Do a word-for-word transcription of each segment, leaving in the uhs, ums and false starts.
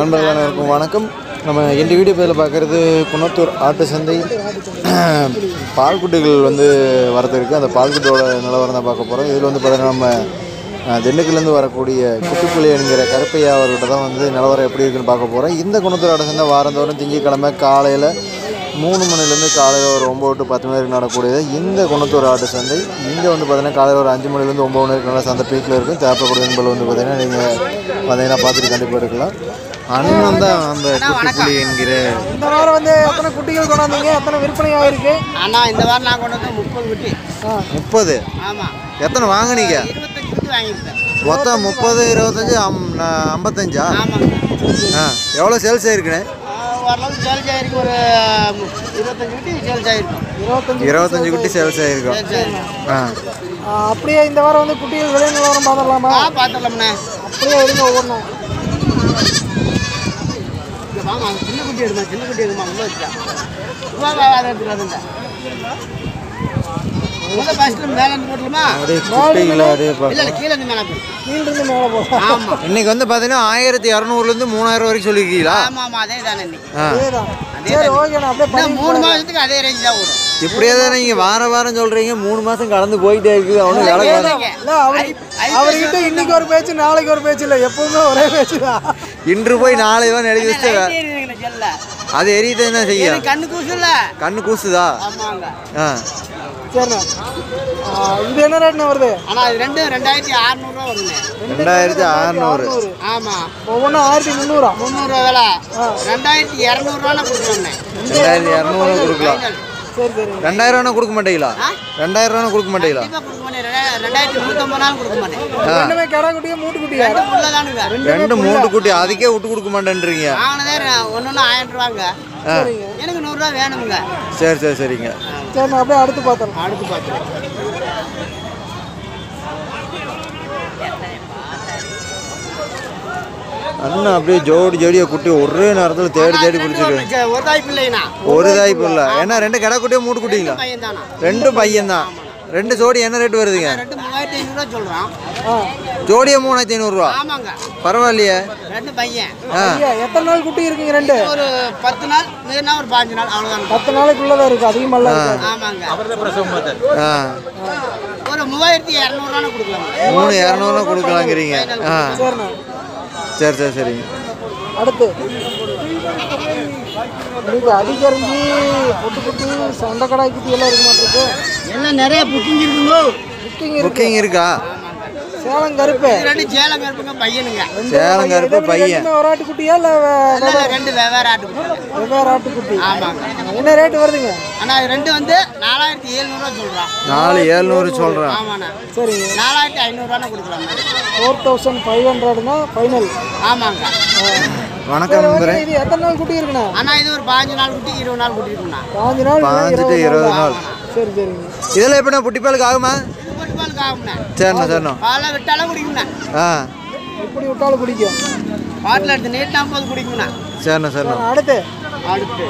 நண்பர்கள் அனைவருக்கும் வணக்கம். நம்ம இந்த வீடியோ பதில் பார்க்குறது குணத்தூர் ஆட்டு சந்தை பால்குட்டிகள் வந்து வரதுக்கு அந்த பால்குட்டியோட நிலவரம் தான் பார்க்க போகிறோம். இதில் வந்து பார்த்தீங்கன்னா நம்ம திண்டுக்கல்லேருந்து வரக்கூடிய குட்டிப்புலி என்கிற கருப்பையா அவர்கிட்ட தான் வந்து நிலவரம் எப்படி இருக்குன்னு பார்க்க போகிறோம். இந்த குணத்தூர் ஆட்டு சந்தை வாரந்தோறும் திங்கட்கிழமை காலையில் மூணு மணிலேருந்து காலையில் ஒரு ஒம்பது டு பத்து மணி வரைக்கும் நடக்கக்கூடியது இந்த குணத்தூர் ஆட்டு சந்தை. இங்கே வந்து பார்த்தீங்கன்னா காலையில் ஒரு அஞ்சு மணிலேருந்து ஒம்பது மணி வரைக்கும் நல்லா சந்தை பீக்கில் இருக்கும். தேவைப்படக்கூடிய நண்பர்கள் வந்து பார்த்தீங்கன்னா நீங்கள் பார்த்தீங்கன்னா பார்த்துட்டு கண்டிப்பாக எடுக்கலாம். அண்ணன் தான் அந்த குட்டிப்புலி என்கிற இந்த வாரம் வந்து எத்தனை குட்டிகள் கொண்டாந்தீங்க, எத்தனை விற்பனை ஆகிருக்கு? அண்ணா இந்த வாரம் நான் கொண்டு வந்து முப்பது குட்டி. முப்பது? ஆமாம். எத்தனை வாங்கினீங்க? இருபத்தஞ்சு குட்டி வாங்கியிருக்கேன். மொத்தம் முப்பது இருபத்தஞ்சி அம் ஐம்பத்தஞ்சா? ஆமாங்க. ஆ எவ்வளோ சேல்ஸ் ஆகிருக்குண்ணே? ஓரளவுக்கு சேல்ஸ் ஆகிருக்கு. ஒரு இருபத்தஞ்சு குட்டி சேல்ஸ் ஆகிருக்கும். இருபத்தஞ்சு இருபத்தஞ்சு குட்டி சேல்ஸ் ஆகிருக்கும். ஆ அப்படியே இந்த வாரம் வந்து குட்டிகள் விலை நிலவரம் பார்த்துடலாமா? ஆ பார்த்துடலாம்ண்ணே. அப்படியே எடுங்க ஒவ்வொன்றா. வாங்க சின்ன குட்டி எடுமா, சின்ன குட்டி எடுமா, உள்ள வச்சா வா வா அதை எடுத்துக்காதுங்க. முதல் ஃபஸ்ட்டு மேலே இருந்து போட்டலாமா? அப்படியே குட்டிகளை அப்படியே இல்லை இல்லை கீழே இருந்து மேலே போய் கீழே இருந்து மேலே போகும். ஆமாம். இன்னைக்கு வந்து பார்த்தீங்கன்னா ஆயிரத்தி இரநூறுலேருந்து மூணாயிரம் வரைக்கும் சொல்லியிருக்கீங்களா? ஆமாம் ஆமாம் அதே தானே இன்னைக்கு. ஆ அதேதான். சரி ஓகேண்ணா, அப்படியே பண்ணி மூணு மாதத்துக்கு அதே ரேஞ்ச் தான் வரும். இப்படியே தானே நீங்கள் வார வாரம் சொல்கிறீங்க. மூணு மாதம் கடந்து போயிட்டே இருக்குது. அவனும் வேலை இல்லை அவர் அவர்கிட்ட இன்னைக்கு ஒரு பேச்சு நாளைக்கு ஒரு பேச்சு இல்லை, எப்பவுமே ஒரே பேச்சு தான். இன்று போய் நாளை தான் எழுதி வச்சு சொல்ல அது எரியுது என்ன செய்ய? கண்ணு கூசுல கண்ணு கூசுதா? ஆமாங்க. ஆ சரிண்ணா. இது என்ன ரேட்ண்ணா வருது? ஆனால் அது ரெண்டு ரெண்டாயிரத்தி அறுநூறுவா வருங்க. ரெண்டாயிரத்தி அறுநூறு. ஆமாம். ஒவ்வொன்றும் ஆயிரத்தி முந்நூறா? முந்நூறுவா விலை. ரெண்டாயிரத்தி இரநூறுவானா கொடுக்குறோண்ணே. ரெண்டாயிரத்தி இரநூறு கொடுக்கலாம். சரி சரி. ரெண்டாயிரம் ரூபா கொடுக்க மாட்டீங்களா? ரெண்டாயிரம் ரூபா கொடுக்க மாட்டீங்களா? கொடுக்க மாட்டேன். ரெண்டாயிரத்தி நூற்றம்பது நாள் கொடுக்க மாட்டேன். ரெண்டுமே கடை குட்டியா மூட்டு குட்டியா? உள்ளதானுங்க. ரெண்டு மூணு குட்டி அதுக்கே விட்டு கொடுக்க மாட்டேன்றீங்க. வாங்கினதே ஒன்று ஒன்று ஆயிரம் ரூபாங்க. எனக்கு நூறுரூவா வேணுங்க. சரி சரி சரிங்க. சரி நான் அப்படியே அடுத்து பார்த்தோம். அடுத்து பார்த்துருவேன். அண்ணா அப்படியே ஜோடி ஜோடியாக குட்டி ஒரே நேரத்தில் தேடி தேடி பிடிச்சிருக்கு. ஒரு தாய்ப்பு இல்லைண்ணா. ஒரு தாய்ப்பு இல்லை. ஏன்னா ரெண்டு கடை குட்டியே மூட்டு குட்டிங்களா? பையன் தானா? ரெண்டும் பையன் தான். ரெண்டு ஜோடி என்ன ரேட் வருதுங்க? ரெண்டு மூவாயிரத்தி ஐநூறுரூவா சொல்கிறான். ஜோடியே மூணாயிரத்தி ஐநூறுரூவா. ஆமாங்க. பரவாயில்லையே. ரெண்டு பையன். ஆ எத்தனை நாள் குட்டி இருக்குங்க? ரெண்டு ஒரு பத்து நாள் மீறினா ஒரு பாஞ்சு நாள் அவ்வளோதான். பத்து நாளைக்குள்ளதான் இருக்கு, அதிகமாக இருக்கு. ஆமாங்க. ஆ ஒரு மூவாயிரத்தி இரநூறுவான்னு கொடுக்கலாம். மூணு இரநூறுவா கொடுக்கலாங்கிறீங்க. ஆ சரிண்ணா. சரி சரி சரிங்க. அடுத்து இன்னைக்கு அடிக்கறிஞ்சி பொட்டு குட்டி சண்டை கடாய் குட்டி எல்லாம் இருக்க மாட்டிருக்கு. எல்லாம் நிறைய புக்கிங் இருக்குங்க. புக்கிங் இருக்கு. புக்கிங் இருக்கா? சேலம் கருப்பு. ரெண்டு சேலம் கருப்புங்க பையனுங்க. சேலம் கருப்பு பையன். ஒரு ஆட்டுக்குட்டியா இல்லை ரெண்டு வெவ்வேறு ஆட்டுக்குட்டி. வெவ்வேறு ஆட்டுக்குட்டி. ஆமாங்க. என்ன ரேட்டு வருதுங்க? ஆனால் ரெண்டு வந்து நாலாயிரத்தி எழுநூறுவா சொல்கிறான். நாலு ஏழ்நூறு சொல்கிறேன். ஆமாண்ணா. சரிங்க. நாலாயிரத்தி ஐநூறுரூவான்னு கொடுக்கலாம். ஃபோர் தௌசண்ட் ஃபைவ் ஹண்ட்ரட்னா ஃபைனல். ஆமாங்க. வணக்கம் நண்பரே. இது எத்தனை நாள் குட்டி இருக்குண்ணா? ஆனால் இது ஒரு பாஞ்சு நாள் குட்டி இருபது நாள் குட்டி இருக்குண்ணா. பாஞ்சு நாள் பாஞ்சுட்டு இருபது நாள். சரி சரிங்க. இதெல்லாம் எப்படிண்ணா புட்டிப்பாலுக்கு ஆகுமா? இது பொட்டு பாலுக்கு ஆகும்ண்ணா. சரிண்ணா சரிண்ணா. பாலை விட்டாலும் குடிக்கும்ண்ணா. ஆ இப்படி விட்டாலும் குடிக்கும். பாட்டில் எடுத்து நீட்டினா போது குடிக்கும்ண்ணா. சரிண்ணா சரிண்ணா. அடுத்து அடுத்து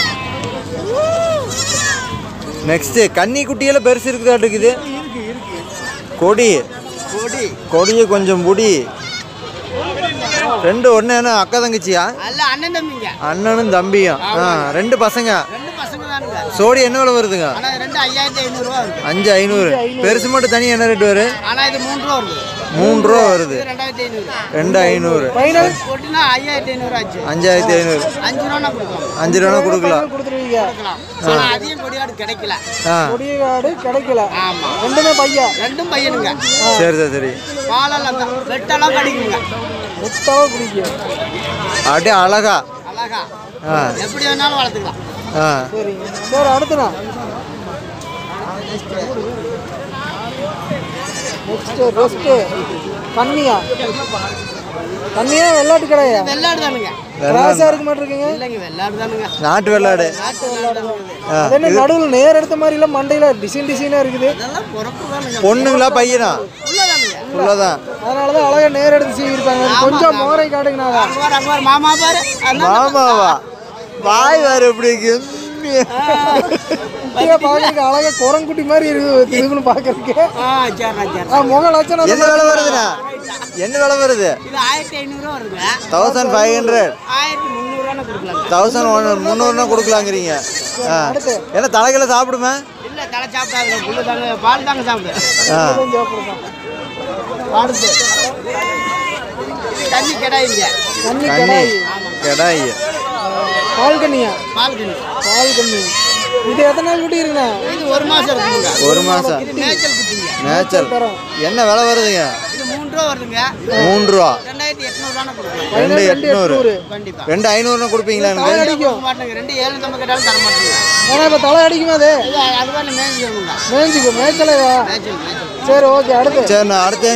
நெக்ஸ்ட்டு கன்னி குட்டியெல்லாம் பெருசு இருக்குதாட்டு இருக்குது. கொடி கொடி கொடியை கொஞ்சம் புடி. ரெண்டு ஒன்று என்ன அக்கா தங்கச்சியா? அல்ல அண்ணன் தம்பிங்க. அண்ணனும் தம்பியும். ஆ ரெண்டு பசங்க. ரெண்டு பசங்க தானுங்க. சோடி என்ன விலை வருதுங்க? ஆனால் ரெண்டு ஐயாயிரத்தி ஐநூறுரூவா வருது. அஞ்சு ஐநூறு. பெருசு மட்டும் தனி என்ன ரேட் வரும்? ஆனால் இது மூணு ரூபா வருது. மூணு ரூபா வருது. இது ரெண்டாயிரத்தி ஐநூறு. ரெண்டு ஐநூறு. ஃபைனல் போட்டுனா ஐயாயிரத்தி ஐநூறு ஆச்சு. அஞ்சாயிரத்தி ஐநூறு. அஞ்சு ரூபா கொடுக்கலாம். அஞ்சு ரூபா கொடுக்கலாம். கொடுத்துருவீங்க. ஆனால் அதிகம் கொடியாடு கிடைக்கல. கொடிய காடு கிடைக்கல. ஆமாம். ரெண்டுமே பையன். ரெண்டும் பையனுங்க. சரி சரி சரி. பாலெல்லாம் தான் வெட்டெல்லாம் கடிக்குங்க. முத்தாவா குடிக்கும். அப்படியே அழகா அழகா ஆ எப்படி வேணாலும் வளர்த்துக்கலாம். ஆ சரிங்க. சரி அடுத்துண்ணா. நெக்ஸ்ட்டு பெஸ்ட்டு கன்னியா. கன்னியா வெள்ளாட்டு கடையா? வெள்ளாடு தானுங்க. கிராஸாக இருக்க மாட்டிருக்கீங்க? இல்லைங்க வெள்ளாடு தானுங்க. நாட்டு வெள்ளாடு. நாட்டு வெள்ளாடு தானுங்க. அது என்ன நடுவில் நேர் எடுத்த மாதிரி இல்லை, மண்டையில் டிசைன் டிசைனாக இருக்குது. அதெல்லாம் பிறப்பு தானுங்க. பொண்ணுங்களா பையனா? உள்ளதானுங்க. உள்ளதான். அதனால தான் அழகாக நேர் எடுத்து செய்யிருப்பாங்க. கொஞ்சம் மோரை காட்டுங்கண்ணா. அங்க பாரு, அங்க பாரு, மாமா பாரு. மாமாவா? வாய் வேறு எப்படி இருக்கு? குட்டியா பார்க்கறதுக்கு அழகா குரங்குட்டி மாதிரி இருக்கு இதுன்னு பார்க்கறதுக்கு. ஆ சரிண்ணா சரி. ஆ முக லட்சணம் என்ன விலை வருதுண்ணா? என்ன விலை வருது? இது ஆயிரத்தி ஐநூறுரூவா வருதுங்க. தௌசண்ட் ஃபைவ் ஹண்ட்ரட் ஆயிரத்தி முந்நூறுவான்னு கொடுக்கலாம். Thousand one முந்நூறுனா கொடுக்கலாங்கிறீங்க. ஆ ஏன்னா தலைகளை சாப்பிடுமே? இல்லை தலை சாப்பிடாது, புல்லு தாங்க பால் தாங்க சாப்பிடு. ஆ அடுத்து தண்ணி கிடாயிங்க. கன்னி கண்ணி கடாய் கடாய் பால் கண்ணியா? பால் கண்ணி. பால் கண்ணி. இது எத்தனை நாள் குட்டி இருக்குண்ணா? இது ஒரு மாதம் இருக்குங்க. ஒரு மாதம் இது மேய்ச்சல் குட்டிங்க. நேச்சர். என்ன விலை வருதுங்க? இது மூணு ரூபா வருதுங்க. மூணு ரூபா ரெண்டாயிரத்தி எட்நூறுவான்னு கொடுக்கலாம். ரெண்டு எட்நூறு கண்டிப்பா. ரெண்டு ஐநூறுனா கொடுப்பீங்களா எனக்கு? கொடுக்க மாட்டேங்க. ரெண்டு ஏழு நம்ம கேட்டாலும் தர மாட்டேங்க. ஏன்னா இப்போ தலை அடிக்குமா அது? இது அதுவாக மேய்ஞ்சிக்கோங்க. மேய்ஞ்சிக்கும் மேய்ச்சலையா? மேய்ச்சல் மேய்ச்சல். சரி ஓகே. அடுத்து சரிண்ணா அடுத்து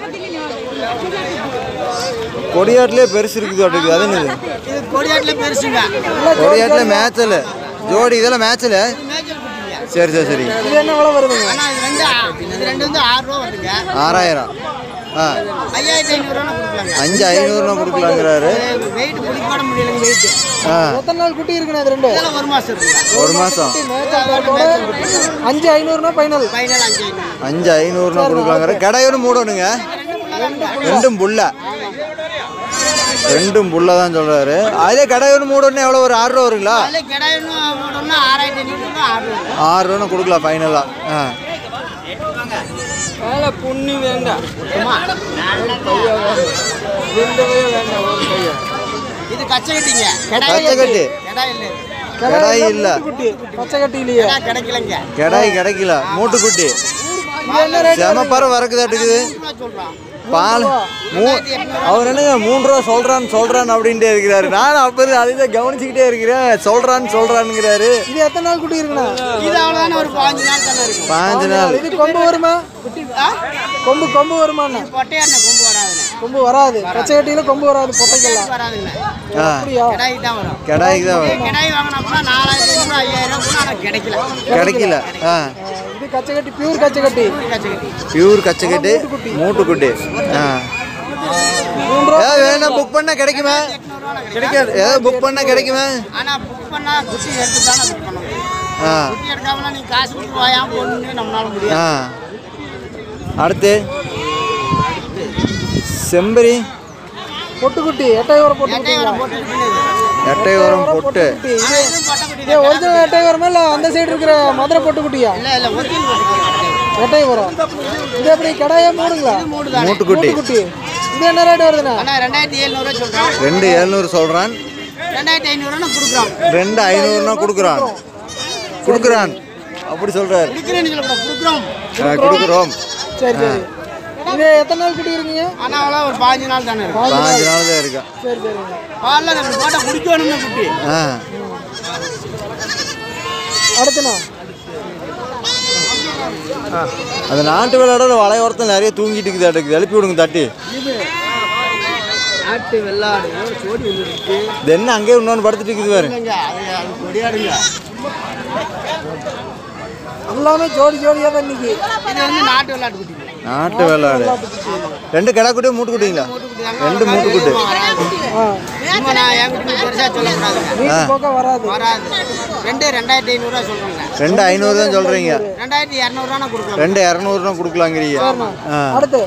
கொடியாட்டிலே பெருசு இருக்குது இருக்குது அது என்னது? இது கொடியாட்டில் பெருசுங்க. கொடியாட்டில் மேய்ச்சல் ஜோடி இதெல்லாம் மேய்ச்சல். இது மேய்ச்சல் குட்டிங்க. சரி சரி சரி. இது என்ன விலை வருதுங்க? ஆனால் இது ரெண்டு இது ரெண்டு வந்து ஆறு ரூபா வருதுங்க. ஆறாயிரம். ஆ ஐயாயிரத்தி ஐநூறுரூவா கொடுக்கலாங்க. அஞ்சு ஐநூறுனா கொடுக்கலாங்கிறாரு. வெயிட் பிடிக்க முடியலைங்க வெயிட். ஆ எத்தனை நாள் குட்டி இருக்குண்ணா இது ரெண்டு? இதெல்லாம் ஒரு மாதம் இருக்குங்க. ஒரு மாதம் குட்டி மேய்ச்சல் தரத்தோட அஞ்சு ஐநூறுனா ஃபைனல். ஃபைனல் அஞ்சு ஐநூறு. அஞ்சு ஐநூறுனா கொடுக்கலாங்கிற. கடையோடு மூடணுங்க. ரெண்டும் புல்ல ரெண்டும் புல்ல தான் சொல்றாரு. அதே கடையோடு மூடணும்னா எவ்வளோ ஒரு ஆறு ரூபா வருங்களா? அதில் கிடாயின்னு போட்டோம்னா ஆறாயிரத்தி ஐநூறுரூவா ஆறு ரூபா. ஆறு ரூபா கொடுக்கலாம் ஃபைனலாக. ஆ வேலை புண்ணு வேண்டாம். இது கச்சை கட்டிங்க. கச்சை கட்டி. கிடாய் இல்லை. கடாய் இல்லை. குட்டி பச்சை கட்டி இல்லையா? கிடாய் கிடைக்கலங்க. கடாய் கிடைக்கல. மூட்டுக்குட்டி இது என்ன ரேட்? செமப்பற வரக்குதாட்டுக்குது. சொல்கிறான். பால் மூ அவர் என்னங்க மூன்று ரூபா சொல்றான்னு சொல்றான்னு அப்படின்ட்டு இருக்கிறாரு. நானும் அப்போ அதை கவனிச்சுக்கிட்டே இருக்கிறேன். சொல்றான்னு சொல்றான்னுங்கிறாரு. இது எத்தனை நாள் குட்டி இருக்குண்ணா? இது அவ்வளோதானே ஒரு பாஞ்சு நாள் தானே இருக்கும். பாஞ்சு நாள். இது கொம்பு வருமா? ஆ? கொம்பு கொம்பு வருமாண்ணா? பொட்டையாருண்ணே கொம்பு வராதுண்ணே. கொம்பு வராது. பச்சை கட்டியில கொம்பு வராது. பொட்டைக்கெல்லாம் வராதுண்ணே. ஆ அப்படியா? கிடாய்க்கு தான் வரும். கடாய்க்கு தான் வரும். கிடாய் வாங்கினோம்னா நாலாயிரத்தி ஐநூறு ஐயாயிரம் கூட ஆனால் கிடைக்கல. கிடைக்கல. ஆ இது கச்சை கட்டி பியூர் கச்சை கட்டி. கச்சை கட்டி. பியூர் கச்சைக்கட்டு மூட்டுக்குட்டி. ஆ ஏதாவது வேணா புக் பண்ணால் கிடைக்குமா? கிடைக்காது. ஏதாவது புக் பண்ணால் கிடைக்குமா? ஆனால் புக் பண்ணால் குட்டி எடுத்து தானே புக் பண்ண முடியும். ஆ குட்டி எடுக்காமலாம் நீங்கள் காசு கொடுத்து வாயாம போடணுன்னு நம்மளால முடியாது. ஆ அடுத்து செம்பரி பொட்டுக்குட்டி எட்டாயிரம் பொட்டு எட்டை வர போட்டு எட்டை உரம் பொட்டு. இது ஒரிஜினல் எட்டாயிரமா இல்லை அந்த சைடு இருக்கிற மதுரை பொட்டுக்குட்டியா? இல்லை இல்லை ஒரிஜினல் போட்டு எட்டாயிரம். இது எப்படி கடாயா மூடுங்களா? மூடு தான். மூட்டுக்குட்டி குட்டி இது என்ன ரேட் வருதுண்ணா? ஆனால் ரெண்டாயிரத்தி எழுநூறுவா சொல்கிறோம். ரெண்டு எழுநூறு சொல்கிறான். ரெண்டாயிரத்தி ஐநூறுவா கொடுக்குறோம். ரெண்டு ஐநூறுனா கொடுக்குறான். கொடுக்குறான் அப்படி சொல்கிறார். கொடுக்குறேன்னு சொல்லக்கூடாது, கொடுக்குறோம். கொடுக்குறோம். சரி சரி. இது எத்தனை நாள் குட்டி இருக்குங்க? ஆனால் அவ்வளோ ஒரு பாஞ்சு நாள் தானே இருக்கும். பாஞ்சு நாள் தான் இருக்கா. சரி சரிங்க. பாலில் நம்ம போட்டால் குடிக்கணும்னு குட்டி. ஆ அடுத்துண்ணா அந்த நாட்டு விளையாட வளையோரத்தில் நிறைய தூங்கிட்டு இருக்குது. அடுக்கு எழுப்பி விடுங்க தட்டி. நாட்டு வெள்ளாடு சோடி ஒன்று இருக்கு. இது என்ன அங்கேயே இன்னொன்று படுத்துட்டு இருக்குது பாரு. இல்லைங்க, அது அது கொடியாடுங்க. எல்லாமே ஜோடி ஜோடியாக தான் இன்னைக்கு. இது வந்து நாட்டு வெள்ளாட்டு குட்டிங்க. நாட்டு விளையாடு ரெண்டு கிடா குட்டியும் மூட்டு குட்டிங்களா? ரெண்டு மூட்டு குட்டி. ஆ சும்மா நான் என் குட்டி பெருசாக சொல்லக்கூடாதுங்க. நீட்டு போக்க வராது. வராது. ரெண்டு ரெண்டாயிரத்தி ஐநூறுரூவா சொல்கிறேங்க. ரெண்டு ஐநூறு தான் சொல்கிறீங்க. ரெண்டாயிரத்தி இரநூறுவா கொடுக்கலாம். ரெண்டு இரநூறுனா கொடுக்கலாங்கிறீங்க. ஆ அடுத்து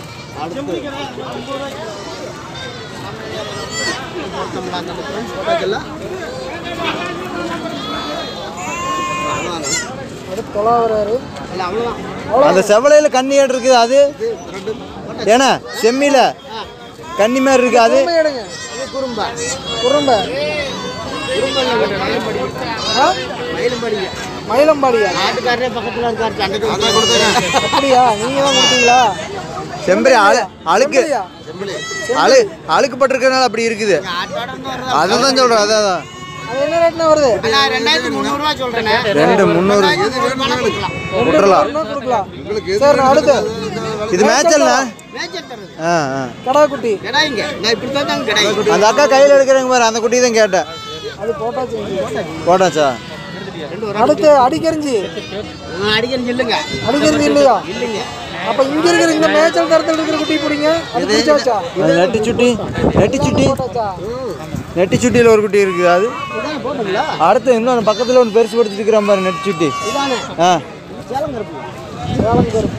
அடுத்து தொலாவராரு. இல்லை அவ்வளோதான். அந்த செவலையில் கன்னி ஏடு இருக்குது அது ஏன்னா செம்மியில் கன்னி மாதிரி இருக்குது அது. குறும்பை எடுங்க. இது குறும்பா. குறும்பை ஆ மயிலும்படிங்க. மயிலம்பாடியா? நாட்டுக்காரரே பக்கத்தில் இருக்காரு. சண்டைக்கு அப்படியா? நீங்கள் தான் கொடுத்தீங்களா? செம்பரி அழு அழுக்கு செம்பரியா? அழு அழுக்குப்பட்டிருக்கனால அப்படி இருக்குது. ஆட்டோட இருந்து வர்றது. அதை தான் சொல்கிறேன். அதான் அதான் அது என்ன ரேட்னா வருது? நான் ரெண்டாயிரத்தி முந்நூறுரூவா சொல்கிறேனே. ரெண்டு முந்நூறு ரெண்டாயிரத்தி நூறுரூவா கொடுக்கலாம். விட்டுறலாம். இன்னும் கொடுக்கலாம். சரி அடுத்து இது மேய்ச்சல்ண்ணா. மேய்ச்சல் தருது. ஆ ஆ கடா குட்டி. கிடாய்ங்க. நான் இப்படி தான் தாங்க கிடாய். அந்த அக்கா கையில் எடுக்கிறவங்க பாரு அந்த குட்டி தான் கேட்டேன். அது போட்டாச்சு. போட்டாச்சா? அடுத்து அடிக்கரிஞ்சி. நான் அடிக்கணும் இல்லைங்க. அடிக்கரிஞ்சி இல்லையா? இல்லைங்க. அப்ப இங்க இருக்கிற இந்த மேய்ச்சல் தரத்தில் இருக்கிற குட்டி பிடிங்க. அது பிடிச்சாச்சா? அது நெட்டி சுட்டி நெட்டி சுட்டி போட்டாச்சா? நெட்டி சுட்டியில் ஒரு குட்டி இருக்குது அது இதானே போட்டுங்களா அடுத்து இன்னும் அந்த பக்கத்தில் ஒன்று பெருசு படுத்திட்டு இருக்கிறான் பாரு நெட்டி சுட்டி இதானே ஆ சேலம் கருப்பு சேலம் கருப்பு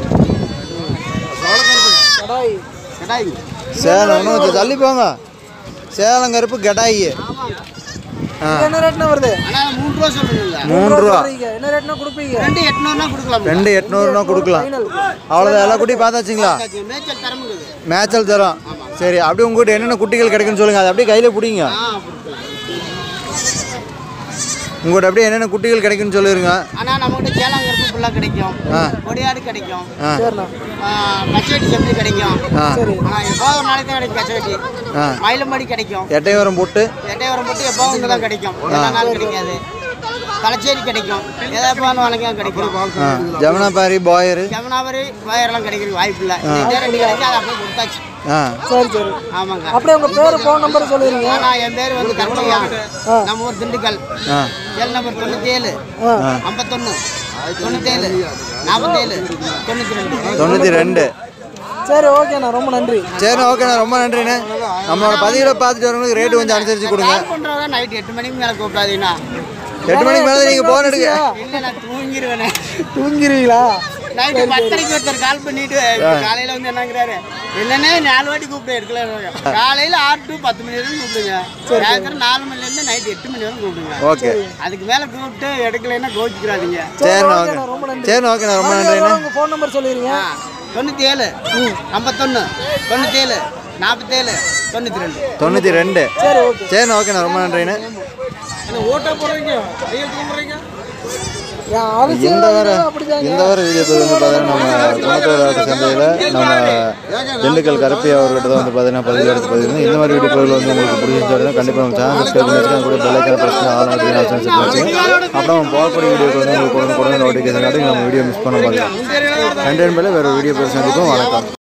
சேலம் கருப்பு கடாய் கடாய் சேலம் இன்னும் கொஞ்சம் தள்ளி போங்க சேலம் கருப்பு கடாயி ஆ இது என்ன ரேட்னா வருது ஆனால் மூணு ரூபா சொல்லுங்க மூணு ரூபா சொல்றீங்க. என்ன ரேட்னா கொடுப்பீங்க ரெண்டு எட்நூறுனா கொடுக்கலாம் ரெண்டு எட்நூறுனா கொடுக்கலாம் அவ்வளோதான் எல்லா குட்டியும் பார்த்தாச்சுங்களா மேய்ச்சல் தரமுடியுது மேய்ச்சல் தரோம் சரி அப்படியே உங்ககிட்ட என்னென்ன குட்டிகள் கிடைக்குன்னு சொல்லுங்கள் அதை அப்படியே கையில் பிடிங்க ஆ கொடுக்கலாம் உங்கள்கிட்ட அப்படியே என்னென்ன குட்டிகள் கிடைக்குன்னு சொல்லிடுங்க ஆனால் நம்மகிட்ட சேலம் கருப்பு ஃபுல்லாக கிடைக்கும் ஆ கொடியாடு கிடைக்கும் ஆ சரிண்ணா கச்சவெட்டி செம்பு கிடைக்கும் ஆ சரி ஆனால் எப்போ ஒரு நாளைக்கு தான் கிடைக்கும் கச்சவெட்டி ஆ மயிலம்பாடி கிடைக்கும் எட்டையோரம் போட்டு எட்டையோரம் போட்டு எப்போ ஒன்று தான் கிடைக்கும் எல்லா நாள் கிடைக்காது களச்சேரி கிடைக்கும் எதை எப்போ வணக்கம் கிடைக்கும் ஆ ஜமுனாபாரி பாயரு ஜமுனாபரி வயரெல்லாம் கிடைக்கிறதுக்கு வாய்ப்பு இல்லை இந்த ரெண்டு கிடைக்கும் அதை அப்படியே கொடுத்தாச்சு ஆ சரி சரி ஆமாங்க அப்படியே உங்கள் பேர் ஃபோன் நம்பர் சொல்லிடுங்க ஆனால் என் பேர் வந்து கருப்பையா நம்ம ஊர் திண்டுக்கல் ஆ செல் நம்பர் தொண்ணூற்றி ஏழு ஆ ஐம்பத்தொன்று தொண்ணூற்றேழு நாற்பத்தேழு தொண்ணூற்றி ரெண்டு தொண்ணூற்றி ரெண்டு சரி ஓகேண்ணா ரொம்ப நன்றி சரி ஓகேண்ணா ரொம்ப நன்றிண்ணே நம்மளோட பதிவில் பார்த்துட்டு வரவங்களுக்கு ரேட்டு கொஞ்சம் அனுசரித்து கொடுங்க கால் பண்ணுறவங்க நைட் எட்டு மணிக்கு மேலே கூப்பிடாதீங்கன்னா எட்டு மணிக்கு மேலே நீங்கள் போன் எடுங்க இல்லை நான் தூங்கிடுவேனே தூங்கிடுவீங்களா நைட்டு பத்தரைக்கு ஒருத்தர் கால் பண்ணிட்டு காலையில் வந்து என்னங்கிறாரு என்னன்னே நாலு வாட்டி கூப்பிட்டு எடுக்கல காலையில் ஆறு டு பத்து மணி வரைக்கும் கூப்பிடுங்க சாயந்தரம் நாலு மணிலேருந்து நைட்டு எட்டு மணி வரைக்கும் கூப்பிடுங்க ஓகே அதுக்கு மேலே கூப்பிட்டு எடுக்கலைன்னா கோச்சிக்கிறாதீங்க சரிண்ணா ஓகே ஓகேண்ணா ரொம்ப நன்றி சரிண்ணா ஓகேண்ணா ரொம்ப நன்றிண்ணே உங்கள் ஃபோன் நம்பர் சொல்லிடுங்க ஆ தொண்ணூற்றி ஏழு ஐம்பத்தொன்று தொண்ணூற்றி ஏழு நாற்பத்தேழு தொண்ணூற்றி ரெண்டு தொண்ணூற்றி ரெண்டு சரி ஓகே சரிண்ணா ஓகேண்ணா ரொம்ப நன்றிண்ணே ஓட்டா போடுறீங்க போடுறீங்க இந்த வார இந்த வார வீடியோ வந்து பார்த்தீங்கன்னா நம்ம குணத்தோட சந்தையில் நம்ம திண்டுக்கல் கருப்பி அவர்கிட்ட தான் வந்து பார்த்தீங்கன்னா பதிவு எடுத்து பதிவு இந்த மாதிரி வீடியோ பொருள் வந்து உங்களுக்கு பிடிச்சிருந்தா கண்டிப்பாக நம்ம சேனல் சப்ஸ்கிரைப் பண்ணி வச்சுக்கோங்க கூட பெல்லைக்கான பிரச்சனை ஆல் அப்படின்னு ஆப்ஷன் செட் வச்சுக்கோங்க அப்புறம் நம்ம போகக்கூடிய வீடியோக்கு வந்து உங்களுக்கு உடனே நோட்டிஃபிகேஷன் காட்டி நம்ம வீடியோ மிஸ் பண்ண பார்க்கலாம் கண்டென்ட் மேலே வேறு வீடியோ பேர் சந்திப்போம் வணக்கம்